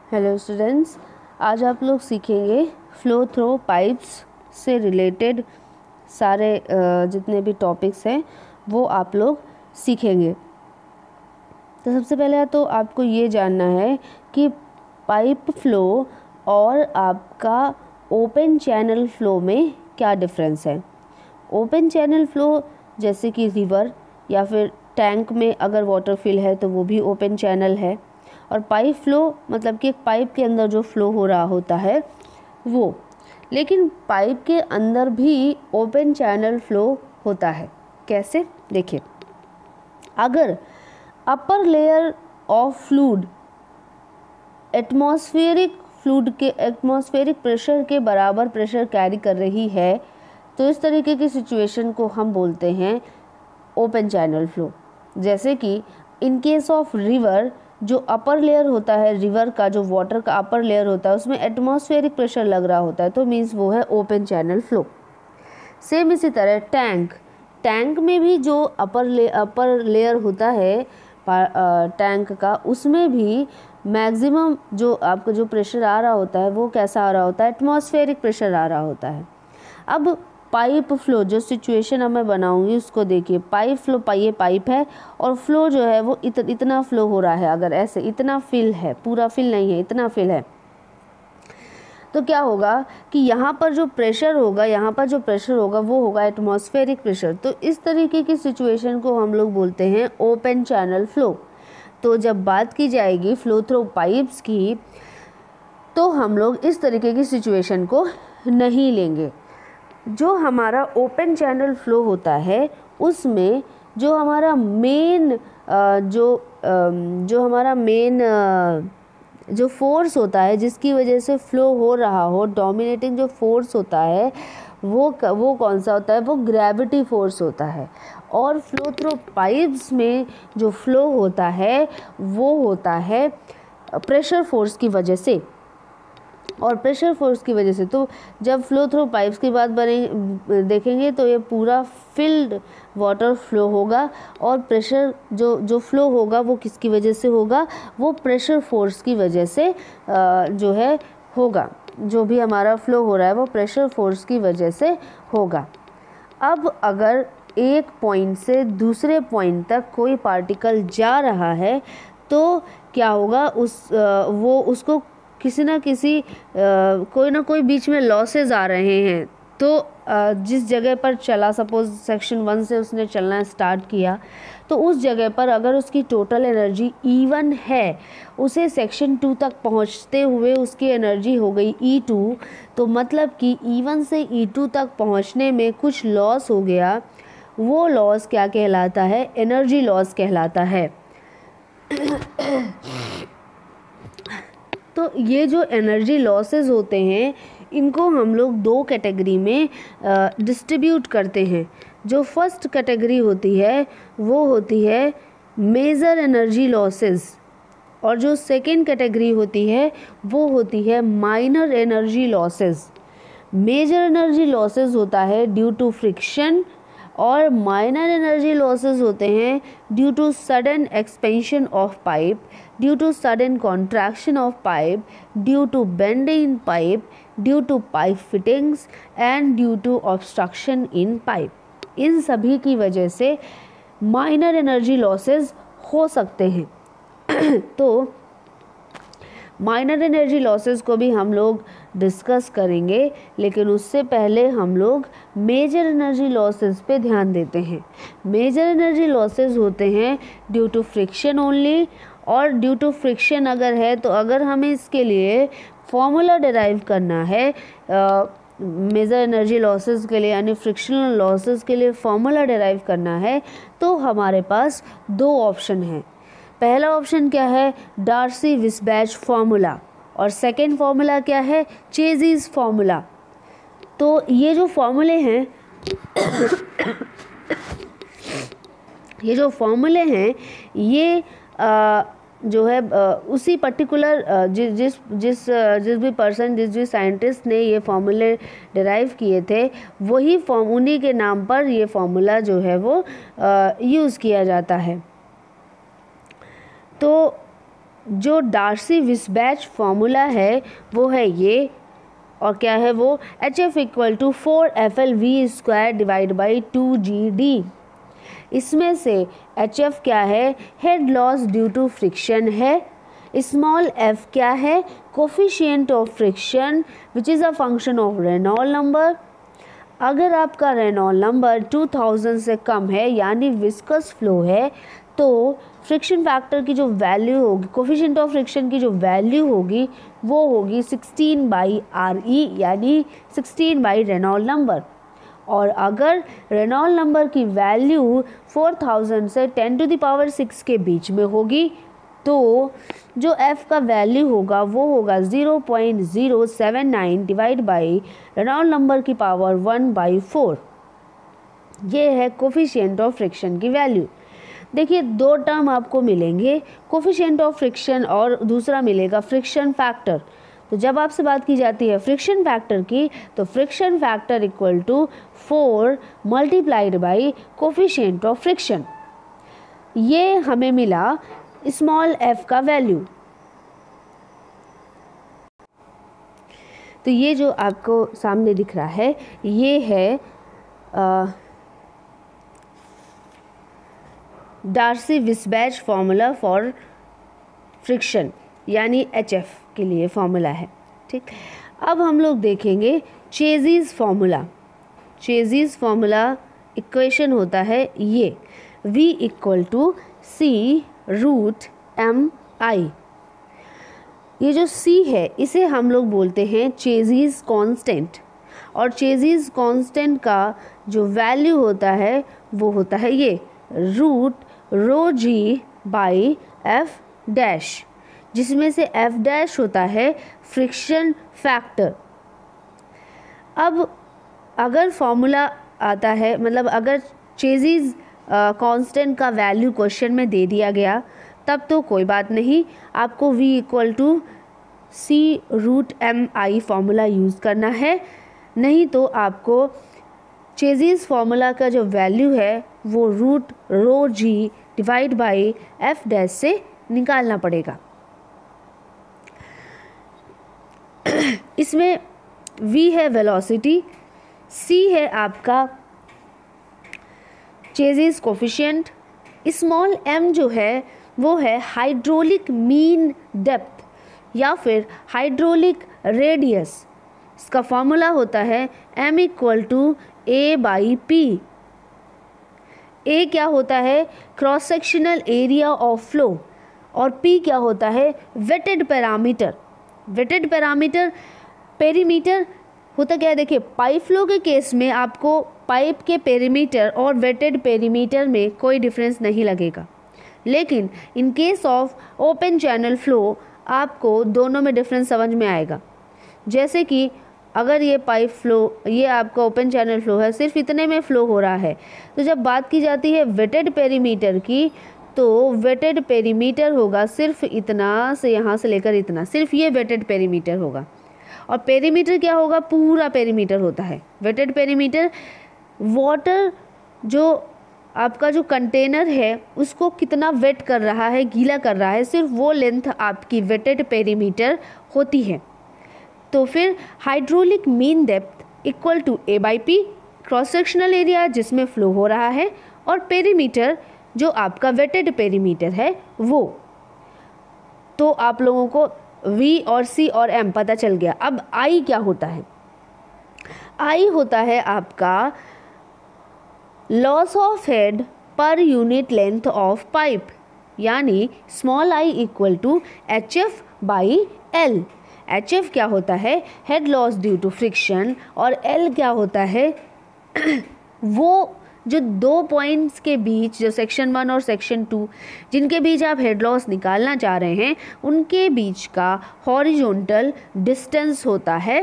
Hello students, आज आप लोग सीखेंगे फ्लो थ्रो पाइप्स से रिलेटेड सारे जितने भी टॉपिक्स हैं वो आप लोग सीखेंगे। तो सबसे पहले तो आपको ये जानना है कि पाइप फ्लो और आपका ओपन चैनल फ्लो में क्या डिफरेंस है। ओपन चैनल फ्लो जैसे कि रिवर या फिर टैंक में अगर वाटर फिल है तो वो भी ओपन चैनल है, और पाइप फ्लो मतलब कि एक पाइप के अंदर जो फ्लो हो रहा होता है वो। लेकिन पाइप के अंदर भी ओपन चैनल फ्लो होता है। कैसे? देखिए, अगर upper layer of fluid atmospheric pressure के बराबर प्रेशर कैरी कर रही है तो इस तरीके की सिचुएशन को हम बोलते हैं ओपन चैनल फ्लो। जैसे कि इन केस ऑफ रिवर, जो अपर लेयर होता है रिवर का, जो वाटर का अपर लेयर होता है उसमें एटमॉस्फेरिक प्रेशर लग रहा होता है तो मीन्स वो है ओपन चैनल फ्लो। सेम इसी तरह टैंक में भी जो अपर लेयर होता है टैंक का, उसमें भी मैक्सिमम जो आपका जो प्रेशर आ रहा होता है वो कैसा आ रहा होता है? एटमॉस्फेरिक प्रेशर आ रहा होता है। अब पाइप फ्लो जो सिचुएशन अब मैं बनाऊंगी उसको देखिए। पाइप फ्लो, ये पाइप है और फ्लो जो है वो इतना फ्लो हो रहा है। अगर ऐसे इतना फिल है, पूरा फिल नहीं है, इतना फिल है, तो क्या होगा कि यहाँ पर जो प्रेशर होगा वो होगा एटमॉस्फेरिक प्रेशर। तो इस तरीके की सिचुएशन को हम लोग बोलते हैं ओपन चैनल फ्लो। तो जब बात की जाएगी फ्लो थ्रू पाइप्स की तो हम लोग इस तरीके की सिचुएशन को नहीं लेंगे। जो हमारा ओपन चैनल फ्लो होता है उसमें जो हमारा मेन जो फोर्स होता है जिसकी वजह से फ्लो हो रहा हो, डोमिनेटिंग जो फोर्स होता है वो कौन सा होता है? वो ग्रेविटी फोर्स होता है। और फ्लो थ्रू पाइप्स में जो फ्लो होता है वो होता है प्रेशर फोर्स की वजह से। और प्रेशर फोर्स की वजह से तो जब फ्लो थ्रू पाइप्स की बात देखेंगे तो ये पूरा फिल्ड वाटर फ्लो होगा, और प्रेशर जो फ्लो होगा वो किसकी वजह से होगा? वो प्रेशर फोर्स की वजह से जो है होगा। जो भी हमारा फ्लो हो रहा है वो प्रेशर फोर्स की वजह से होगा। अब अगर एक पॉइंट से दूसरे पॉइंट तक कोई पार्टिकल जा रहा है तो क्या होगा? उसको किसी ना किसी कोई ना कोई बीच में लॉसेस आ रहे हैं। तो जिस जगह पर चला, सपोज सेक्शन 1 से उसने चलना स्टार्ट किया, तो उस जगह पर अगर उसकी टोटल एनर्जी E1 है, उसे सेक्शन 2 तक पहुंचते हुए उसकी एनर्जी हो गई E2, तो मतलब कि E1 से E2 तक पहुंचने में कुछ लॉस हो गया। वो लॉस क्या कहलाता है? एनर्जी लॉस कहलाता है। तो ये जो एनर्जी लॉसेस होते हैं इनको हम लोग दो कैटेगरी में डिस्ट्रीब्यूट करते हैं। जो फर्स्ट कैटेगरी होती है वो होती है मेजर एनर्जी लॉसेस, और जो सेकेंड कैटेगरी होती है वो होती है minor energy losses. Major energy losses होता है ड्यू टू फ्रिक्शन, और माइनर एनर्जी लॉसेस होते हैं due to sudden expansion of pipe, due to sudden contraction of pipe, due to bending in pipe, due to pipe fittings and due to obstruction in pipe. इन सभी की वजह से minor energy losses हो सकते हैं। तो माइनर एनर्जी लॉसेस को भी हम लोग डिस्कस करेंगे, लेकिन उससे पहले हम लोग मेजर एनर्जी लॉसेस पे ध्यान देते हैं। मेजर एनर्जी लॉसेस होते हैं ड्यू टू फ्रिक्शन ओनली, और ड्यू टू फ्रिक्शन अगर है तो अगर हमें इसके लिए फॉर्मूला डिराइव करना है मेजर एनर्जी लॉसेस के लिए, यानी फ्रिक्शनल लॉसेस के लिए फॉर्मूला डिराइव करना है, तो हमारे पास दो ऑप्शन हैं। पहला ऑप्शन क्या है? डार्सी-विस्बैच फॉर्मूला, और सेकेंड फॉर्मूला क्या है? Chezy's formula. तो ये जो फॉर्मूले हैं ये जो है उसी पर्टिकुलर जिस भी पर्सन, जिस भी साइंटिस्ट ने ये फॉर्मूले डिराइव किए थे, वही उन्हीं के नाम पर ये फॉर्मूला जो है वो यूज़ किया जाता है। तो जो डार्सी-विस्बैच फॉर्मूला है वो है ये, और क्या है वो, HF equal to 4FLV² divide by 2GD। इसमें से HF क्या है, head loss due to friction है। स्मॉल f क्या है, coefficient of friction which is a function of Reynold number. अगर आपका रेनॉल्ड नंबर 2000 से कम है यानी विस्कस फ्लो है, तो फ्रिक्शन फैक्टर की जो वैल्यू होगी, कोफिशिएंट ऑफ फ्रिक्शन की जो वैल्यू होगी वो होगी 16/RE यानी 16 बाई रेनॉल्ड नंबर। और अगर रेनॉल्ड नंबर की वैल्यू 4000 से 10⁻6 के बीच में होगी तो जो f का वैल्यू होगा वो होगा 0.079 डिवाइड बाई रेनॉल्ड नंबर की पावर 1/4। ये है कोफिशिएंट ऑफ फ्रिक्शन की वैल्यू। देखिए दो टर्म आपको मिलेंगे, कोफिशिएंट ऑफ फ्रिक्शन और दूसरा मिलेगा फ्रिक्शन फैक्टर। तो जब आपसे बात की जाती है फ्रिक्शन फैक्टर की, तो friction factor equal to 4 multiplied by coefficient of friction. ये हमें मिला स्मॉल f का वैल्यू। तो ये जो आपको सामने दिख रहा है ये है डार्सी-विस्बैच फॉर्मूला फॉर फ्रिक्शन यानी HF के लिए फॉर्मूला है। ठीक, अब हम लोग देखेंगे Chezy's formula. Chezy's formula equation होता है ये, V इक्वल टू C√mi। ये जो C है इसे हम लोग बोलते हैं चेज़ीज़ कांस्टेंट, और चेज़ीज़ कांस्टेंट का जो वैल्यू होता है वो होता है ये √ρg/f', जिसमें से f' होता है फ्रिक्शन फैक्टर। अब अगर फॉर्मूला आता है, मतलब अगर चेज़ीज़ कांस्टेंट का वैल्यू क्वेश्चन में दे दिया गया तब तो कोई बात नहीं, आपको V equal to C√mi formula use करना है। नहीं तो आपको चेज़ीज़ फार्मूला का जो वैल्यू है वो √ρg डिवाइड बाई f' से निकालना पड़ेगा। इसमें v है वेलोसिटी, c है आपका चेज़ीज़ कोफिशिएंट, स्मॉल m जो है वो है हाइड्रोलिक मीन डेप्थ या फिर हाइड्रोलिक रेडियस। इसका फॉर्मूला होता है m equal to a/p। a क्या होता है, cross sectional area of flow, और p क्या होता है, wetted parameter. Wetted parameter, perimeter होता क्या है, देखिए पाइप फ्लो के केस में आपको पाइप के पेरीमीटर और वेटेड पेरीमीटर में कोई डिफरेंस नहीं लगेगा, लेकिन in case of open channel flow आपको दोनों में डिफरेंस समझ में आएगा। जैसे कि अगर ये पाइप फ्लो, ये आपका ओपन चैनल फ्लो है, सिर्फ इतने में फ्लो हो रहा है, तो जब बात की जाती है वेटेड पेरीमीटर की, तो वेटेड पेरीमीटर होगा सिर्फ इतना से यहाँ से लेकर इतना, सिर्फ ये वेटेड पेरीमीटर होगा। और पेरीमीटर क्या होगा, पूरा पेरीमीटर होता है। वेटेड पेरीमीटर वाटर जो आपका जो कंटेनर है उसको कितना वेट कर रहा है, गीला कर रहा है, सिर्फ वो लेंथ आपकी वेटेड पेरीमीटर होती है। तो फिर hydraulic mean depth equal to a/p, cross sectional area जिसमें फ्लो हो रहा है, और पेरीमीटर जो आपका वेटेड पेरीमीटर है वो। तो आप लोगों को v और c और m पता चल गया। अब i क्या होता है, i होता है आपका loss of head per unit length of pipe, यानी small i equal to HF/L। HF क्या होता है, head loss due to friction, और L क्या होता है वो जो दो पॉइंट्स के बीच, जो सेक्शन 1 और सेक्शन 2 जिनके बीच आप हेड लॉस निकालना चाह रहे हैं, उनके बीच का हॉरिजॉन्टल डिस्टेंस होता है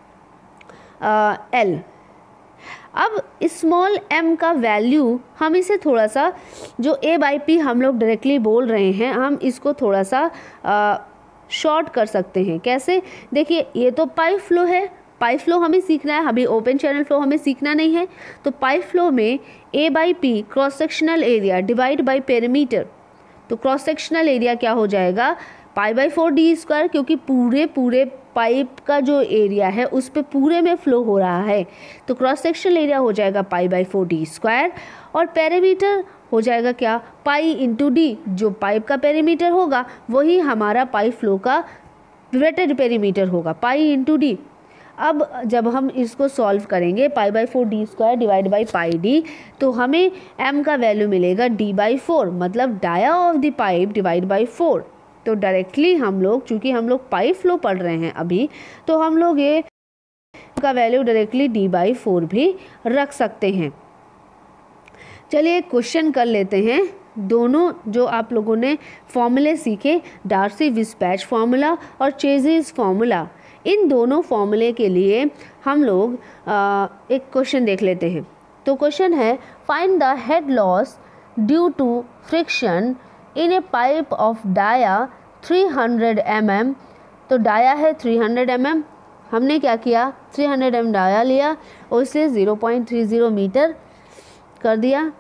L। अब स्मॉल m का वैल्यू हम इसे थोड़ा सा, जो a/p हम लोग डायरेक्टली बोल रहे हैं, हम इसको थोड़ा सा शॉर्ट कर सकते हैं। कैसे, देखिए ये तो पाइप फ्लो है, पाइप फ्लो हमें सीखना है, अभी ओपन चैनल फ्लो हमें सीखना नहीं है। तो पाइप फ्लो में a/p cross sectional area divide by perimeter, तो क्रॉस सेक्शनल एरिया क्या हो जाएगा, π/4d², क्योंकि पूरे पाइप का जो एरिया है उस पे पूरे में फ्लो हो रहा है, तो क्रॉस सेक्शनल एरिया हो जाएगा π/4d², और पेरीमीटर हो जाएगा क्या, पाई इंटू डी, जो पाइप का पेरीमीटर होगा वही हमारा पाइप फ्लो का वेटेड पेरीमीटर होगा, पाई इंटू डी। अब जब हम इसको सॉल्व करेंगे π/4d² divide by pi D, तो हमें m का वैल्यू मिलेगा d/4, मतलब dia of the pipe divide by 4। तो डायरेक्टली हम लोग, चूँकि हम लोग पाइप फ्लो पढ़ रहे हैं अभी, तो हम लोग ये का वैल्यू डायरेक्टली d/4 भी रख सकते हैं। चलिए क्वेश्चन कर लेते हैं। दोनों जो आप लोगों ने फॉर्मूले सीखे, डार्सी-विस्पैच फार्मूला और चेज़िस फार्मूला, इन दोनों फॉर्मूले के लिए हम लोग एक क्वेश्चन देख लेते हैं। तो क्वेश्चन है, find the head loss due to friction in a pipe of dia 300 mm। तो डाया है 300 mm, हमने क्या किया, 300 mm डाया लिया और उसे 0.30 मीटर कर दिया,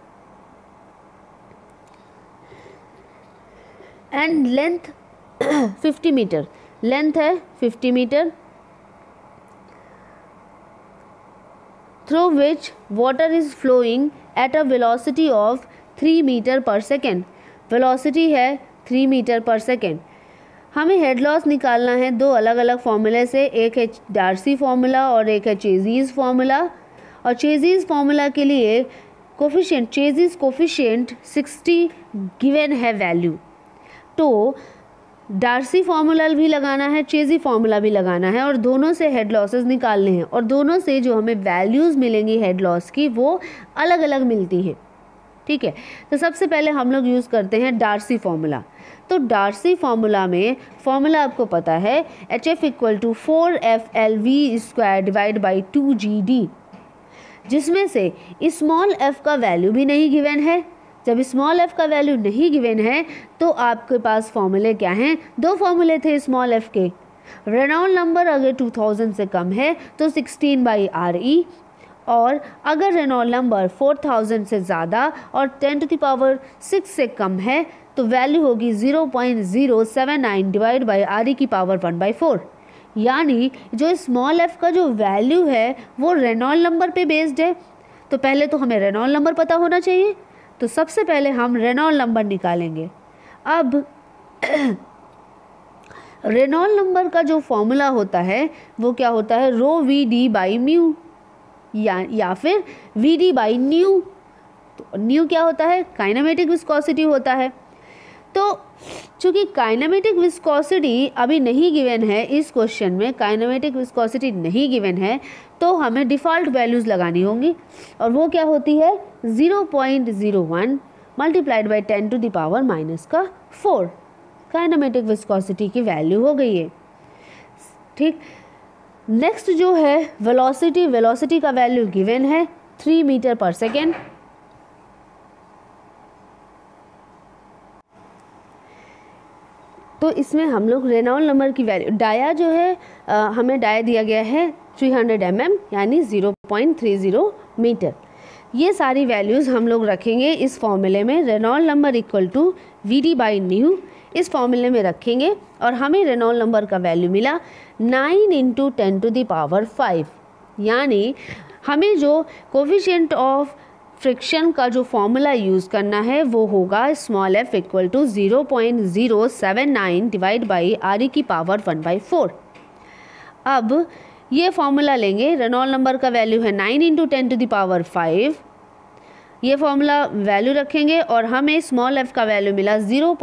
एंड लेंथ 50 मीटर, लेंथ है 50 metre, through which water is flowing at a velocity of 3 metre per second. Velocity है 3 मीटर पर सेकेंड। हमें हेड लॉस निकालना है दो अलग अलग फॉर्मूले से, एक है डार्सी फार्मूला और एक है चेज़िस फार्मूला। और चेज़िस फार्मूला के लिए कोफिशिएंट, चेज़िस कोफिशिएंट 60 गिवन है वैल्यू, तो डार्सी फार्मूला भी लगाना है, चेज़ी फार्मूला भी लगाना है, और दोनों से हेड लॉसेस निकालने हैं, और दोनों से जो हमें वैल्यूज़ मिलेंगी हेड लॉस की वो अलग अलग मिलती हैं। ठीक है, तो सबसे पहले हम लोग यूज़ करते हैं डार्सी फार्मूला। तो डार्सी फार्मूला में फार्मूला आपको पता है, HF = 4FLV² divide by 2GD, जिसमें से स्मॉल f का वैल्यू भी नहीं गिवन है। जब स्मॉल f का वैल्यू नहीं गिवन है तो आपके पास फॉर्मूले क्या हैं, दो फॉर्मूले थे स्मॉल f के। रेनॉल्ड नंबर अगर 2000 से कम है तो 16/RE, और अगर रेनॉल्ड नंबर 4000 से ज़्यादा और 10⁶ से कम है तो वैल्यू होगी 0.079 डिवाइड बाई RE⁴ यानी जो स्मॉल f का जो वैल्यू है वो रेनॉल्ड नंबर पे बेस्ड है। तो पहले तो हमें रेनॉल्ड नंबर पता होना चाहिए, तो सबसे पहले हम रेनॉल्ड नंबर निकालेंगे। अब रेनॉल्ड नंबर का जो फॉर्मूला होता है वो क्या होता है, ρVD/μ या फिर VD/ν। तो न्यू क्या होता है, काइनेमेटिक विस्कोसिटी होता है। तो चूँकि काइनेमेटिक विस्कोसिटी अभी नहीं गिवन है, इस क्वेश्चन में काइनेमेटिक विस्कोसिटी नहीं गिवन है, तो हमें डिफ़ॉल्ट वैल्यूज़ लगानी होंगी, और वो क्या होती है 0.01 मल्टीप्लाइड बाई 10⁻⁻⁴ काइनेमेटिक विस्कोसिटी की वैल्यू हो गई है। ठीक, नेक्स्ट जो है वेलोसिटी, वेलोसिटी का वैल्यू गिवन है 3 मीटर पर सेकेंड। तो इसमें हम लोग रेनॉल्ड नंबर की वैल्यू, डाया जो है हमें डाया दिया गया है 300 mm यानी 0.30 मीटर। ये सारी वैल्यूज़ हम लोग रखेंगे इस फॉर्मूले में। रेनॉल्ड नंबर = VD/ν इस फॉर्मूले में रखेंगे, और हमें रेनॉल्ड नंबर का वैल्यू मिला 9 × 10⁵, यानी हमें जो कोफिशिएंट ऑफ फ्रिक्शन का जो फॉर्मूला यूज़ करना है वो होगा small f = 0.079 divide by RE⁴ अब ये फॉर्मूला लेंगे, रेनॉल्ड नंबर का वैल्यू है 9 × 10⁵, ये फॉर्मूला वैल्यू रखेंगे, और हमें स्मॉल f का वैल्यू मिला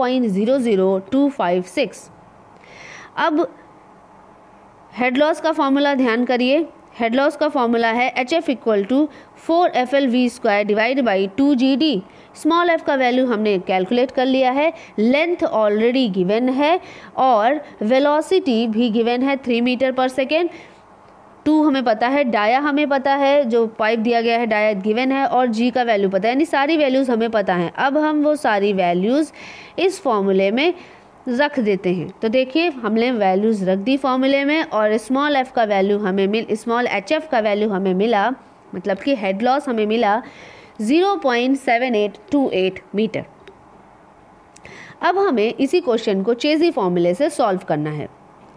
0.00256। अब हेड लॉस का फॉर्मूला ध्यान करिए, हेड लॉस का फॉर्मूला है HF = 4FLV² divide by 2GD। Small f का वैल्यू हमने कैलकुलेट कर लिया है, लेंथ ऑलरेडी गिवन है, और वेलोसिटी भी गिवन है 3 मीटर पर सेकेंड। 2 हमें पता है, डाया हमें पता है, जो पाइप दिया गया है डाया गिवन है, और G का वैल्यू पता है, यानी सारी वैल्यूज़ हमें पता हैं। अब हम वो सारी वैल्यूज़ इस फॉर्मूले में रख देते हैं। तो देखिए हमने वैल्यूज़ रख दी फॉर्मूले में, और स्मॉल f का वैल्यू हमें स्मॉल hf का वैल्यू हमें मिला, मतलब कि हेड लॉस हमें मिला 0.7828 मीटर। अब हमें इसी क्वेश्चन को चेज़ी फॉर्मूले से सॉल्व करना है।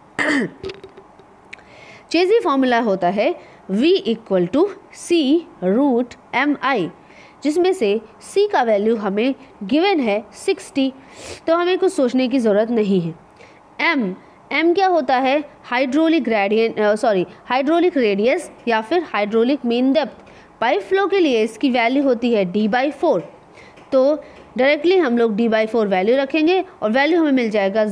चेज़ी फॉर्मूला होता है V equal to C root m i, जिसमें से C का वैल्यू हमें गिवन है 60, तो हमें कुछ सोचने की ज़रूरत नहीं है। M क्या होता है? हाइड्रोलिक हाइड्रोलिक रेडियस या फिर hydraulic mean depth. Pipe flow के लिए इसकी वैल्यू होती है D/4, तो डायरेक्टली हम लोग D/4 वैल्यू रखेंगे और वैल्यू हमें मिल जाएगा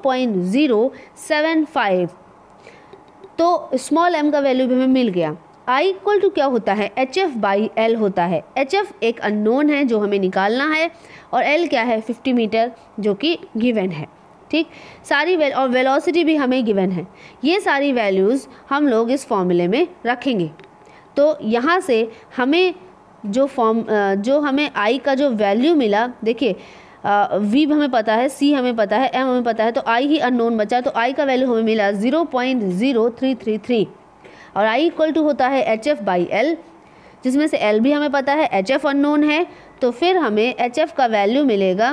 0.075। तो स्मॉल m का वैल्यू भी हमें मिल गया। I इक्वल टू क्या होता है? HF/L होता है। HF एक अननोन है जो हमें निकालना है और L क्या है? 50 मीटर, जो कि गिवन है। ठीक, सारी और वेलोसिटी भी हमें गिवन है। ये सारी वैल्यूज़ हम लोग इस फॉर्मूले में रखेंगे। तो यहाँ से हमें जो हमें I का जो वैल्यू मिला, देखिए V हमें पता है, C हमें पता है, M हमें पता है, तो I ही अननोन बचा, तो I का वैल्यू हमें मिला 0.0333 और I इक्वल टू होता है HF/L, जिसमें से L भी हमें पता है, HF अननोन है, तो फिर हमें HF का वैल्यू मिलेगा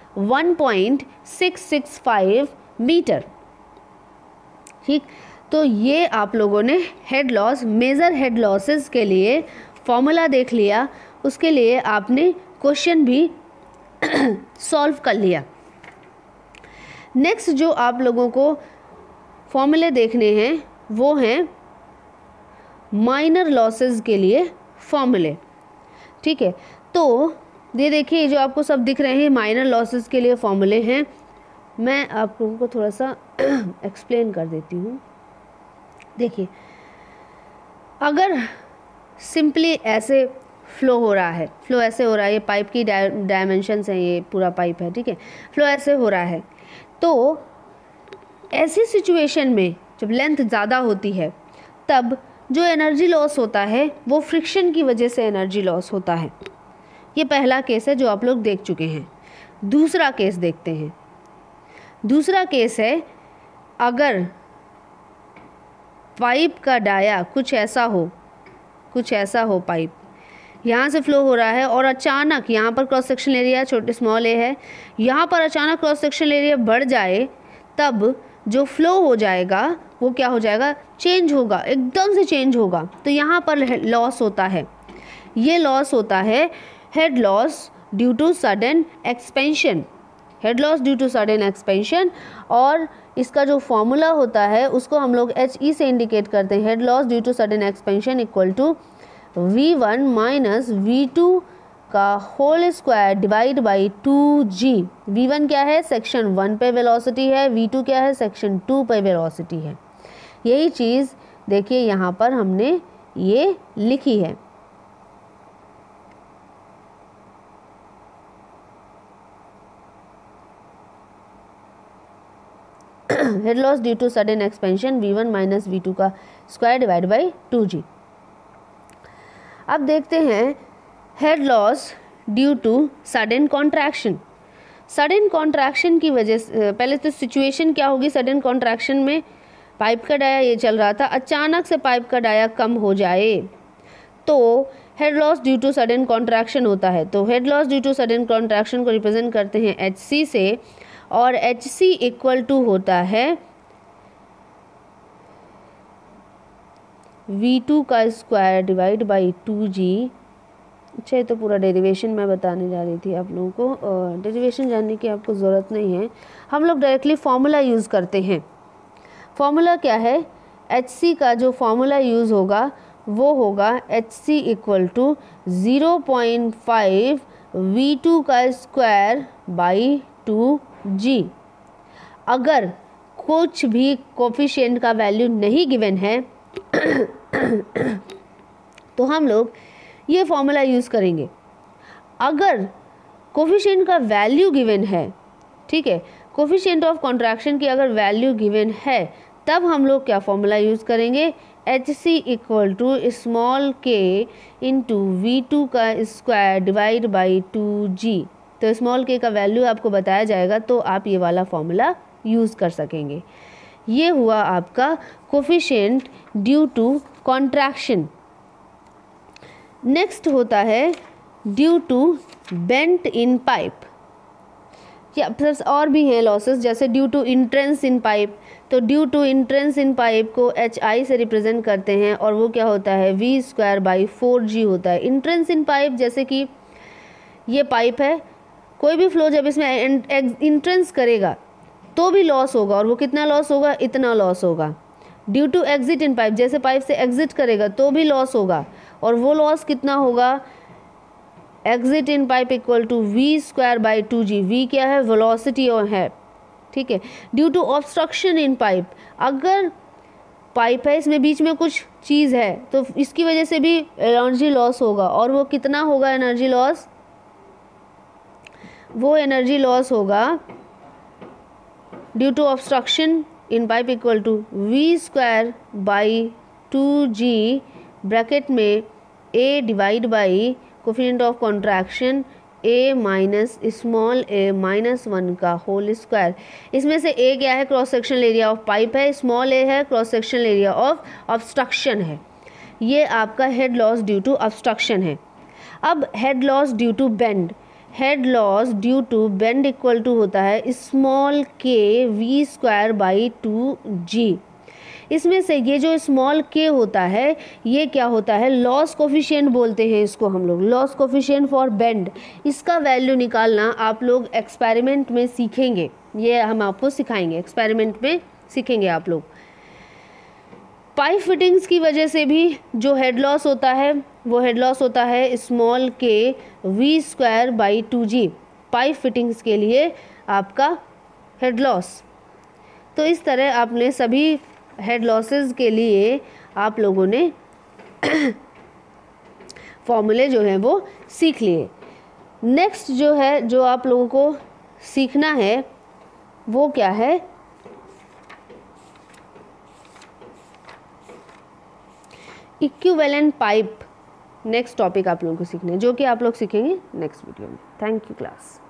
1.665 मीटर। ठीक, तो ये आप लोगों ने head loss, major head losses के लिए फॉर्मूला देख लिया, उसके लिए आपने क्वेश्चन भी सॉल्व कर लिया। नेक्स्ट जो आप लोगों को फॉर्मूले देखने हैं वो हैं माइनर लॉसेस के लिए फॉर्मूले। ठीक है, तो ये देखिए जो आपको सब दिख रहे हैं माइनर लॉसेस के लिए फॉर्मूले हैं। मैं आप लोगों को थोड़ा सा एक्सप्लेन कर देती हूँ। देखिए, अगर सिंपली ऐसे फ्लो हो रहा है, फ्लो ऐसे हो रहा है, ये पाइप की डायमेंशंस हैं, ये पूरा पाइप है, ठीक है, फ्लो ऐसे हो रहा है, तो ऐसी सिचुएशन में जब लेंथ ज़्यादा होती है तब जो एनर्जी लॉस होता है वो फ्रिक्शन की वजह से एनर्जी लॉस होता है। ये पहला केस है जो आप लोग देख चुके हैं। दूसरा केस देखते हैं। दूसरा केस है, अगर पाइप का डाया कुछ ऐसा हो पाइप यहाँ से फ्लो हो रहा है और अचानक यहाँ पर क्रॉस सेक्शन एरिया छोटे स्मॉल ए है, यहाँ पर अचानक क्रॉस सेक्शन एरिया बढ़ जाए, तब जो फ्लो हो जाएगा वो क्या हो जाएगा? चेंज होगा, एकदम से चेंज होगा। तो यहाँ पर लॉस होता है, ये लॉस होता है head loss due to sudden expansion, head loss due to sudden expansion. और इसका जो फॉर्मूला होता है उसको हम लोग HE से इंडिकेट करते हैं। Head loss due to sudden expansion equal to V1 minus V2 का whole square divide by 2G। V1 क्या है? सेक्शन 1 पे वेलोसिटी है, V2 क्या है? सेक्शन 2 पे वेलोसिटी है। यही चीज़ देखिए यहाँ पर हमने ये लिखी है। Head loss due to sudden expansion V1 minus V2 का स्क्वायर डिवाइड बाई 2G। अब देखते हैं head loss due to sudden contraction. Sudden contraction की वजह से पहले तो सिचुएशन क्या होगी? सडन कॉन्ट्रैक्शन में पाइप का डाया ये चल रहा था, अचानक से पाइप का डाया कम हो जाए तो head loss due to sudden contraction होता है। तो head loss due to sudden contraction को रिप्रेजेंट करते हैं HC से, और HC इक्वल टू होता है V2 का स्क्वायर डिवाइड बाई 2G। अच्छा, ये तो पूरा डेरिवेशन मैं बताने जा रही थी आप लोगों को, और डेरिवेशन जानने की आपको ज़रूरत नहीं है, हम लोग डायरेक्टली फार्मूला यूज़ करते हैं। फार्मूला क्या है? HC का जो फार्मूला यूज़ होगा वो होगा HC इक्वल टू 0.5 V2 का स्क्वायर बाई 2G। अगर कुछ भी कोफिशिएंट का वैल्यू नहीं गिवन है तो हम लोग ये फॉर्मूला यूज़ करेंगे। अगर कोफिशिएंट का वैल्यू गिवन है, ठीक है, कोफिशिएंट ऑफ कॉन्ट्रैक्शन की अगर वैल्यू गिवन है, तब हम लोग क्या फॉर्मूला यूज़ करेंगे? HC equal to small k into V2 का स्क्वायर डिवाइड बाई 2G। तो स्मॉल k का वैल्यू आपको बताया जाएगा तो आप ये वाला फॉर्मूला यूज़ कर सकेंगे। ये हुआ आपका coefficient due to contraction. Next होता है due to bent in pipe. या प्लस और भी हैं लॉसेस, जैसे due to entrance in pipe. तो due to entrance in pipe को HI से रिप्रेजेंट करते हैं और वो क्या होता है V²/4G होता है। इंट्रेंस इन पाइप, जैसे कि ये पाइप है, कोई भी फ्लो जब इसमें इंट्रेंस करेगा तो भी लॉस होगा, और वो कितना लॉस होगा, इतना लॉस होगा। Due to exit in pipe, जैसे पाइप से एग्जिट करेगा तो भी लॉस होगा, और वो लॉस कितना होगा, exit in pipe equal to V²/2G। V क्या है, वेलोसिटी और है, ठीक है। Due to obstruction in pipe, अगर पाइप है इसमें बीच में कुछ चीज़ है तो इसकी वजह से भी एनर्जी लॉस होगा, और वो कितना होगा एनर्जी लॉस, वो एनर्जी लॉस होगा due to obstruction in pipe equal to V²/2G bracket में A divide by coefficient of contraction A minus small a minus 1 का होल स्क्वायर। इसमें से A क्या है, cross sectional area of pipe है, small a है cross sectional area of obstruction है। ये आपका head loss due to obstruction है। अब head loss due to bend, head loss due to bend equal to होता है स्मॉल k V²/2G। इसमें से ये जो स्मॉल k होता है ये क्या होता है, लॉस कोफिशिएंट बोलते हैं इसको हम लोग, लॉस कोफिशिएंट फॉर बेंड। इसका वैल्यू निकालना आप लोग एक्सपेरिमेंट में सीखेंगे, ये हम आपको सिखाएंगे, एक्सपेरिमेंट में सीखेंगे आप लोग। पाइप फिटिंग्स की वजह से भी जो हेड लॉस होता है वो हेड लॉस होता है small k V²/2G, pipe fittings के लिए आपका हेड लॉस। तो इस तरह आपने सभी हेड लॉसेस के लिए आप लोगों ने फॉर्मूले जो हैं वो सीख लिए। नेक्स्ट जो है जो आप लोगों को सीखना है वो क्या है, इक्विवेलेंट पाइप। नेक्स्ट टॉपिक आप लोगों को सीखना है, जो कि आप लोग सीखेंगे नेक्स्ट वीडियो में। Thank you class.